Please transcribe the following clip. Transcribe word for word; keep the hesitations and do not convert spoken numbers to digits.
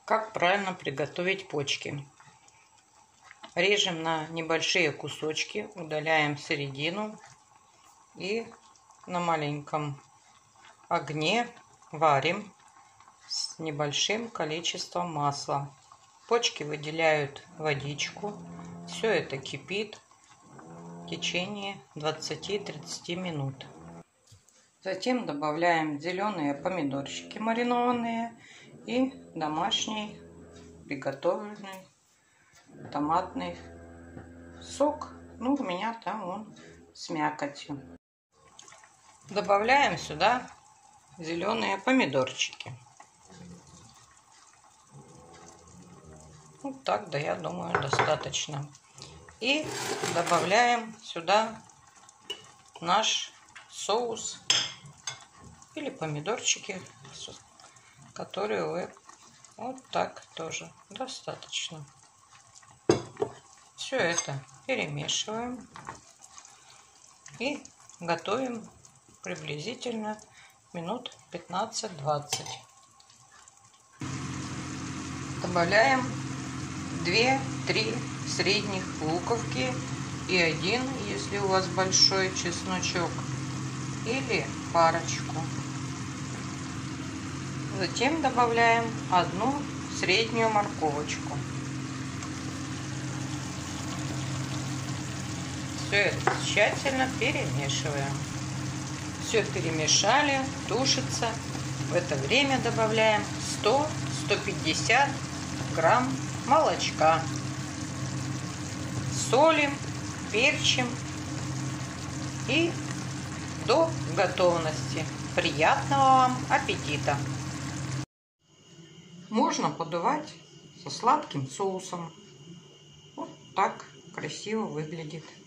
Как правильно приготовить почки? Режем на небольшие кусочки, удаляем середину и на маленьком огне варим с небольшим количеством масла. Почки выделяют водичку. Все это кипит в течение двадцати-тридцати минут. Затем добавляем зеленые помидорчики маринованные и домашний приготовленный томатный сок. Ну, у меня там он с мякотью. Добавляем сюда зеленые помидорчики. Вот так, да, я думаю, достаточно. И добавляем сюда наш соус или помидорчики, которые вы вот так тоже достаточно. Все это перемешиваем и готовим приблизительно минут пятнадцать-двадцать. Добавляем две-три средних луковки и один, если у вас большой, чесночок, или парочку. Затем добавляем одну среднюю морковочку. Все это тщательно перемешиваем. Все перемешали, тушится. В это время добавляем сто-сто пятьдесят грамм молочка. Солим, перчим и до готовности. Приятного вам аппетита! Можно подавать со сладким соусом. Вот так красиво выглядит.